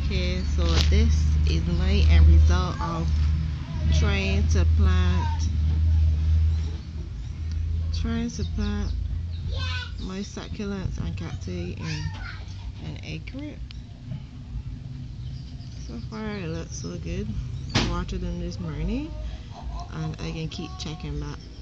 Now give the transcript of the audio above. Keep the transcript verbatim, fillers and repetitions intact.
Okay, so this is my end result of trying to plant trying to plant my succulents and cacti in an acre. So far it looks so good. I watered them this morning and I can keep checking back.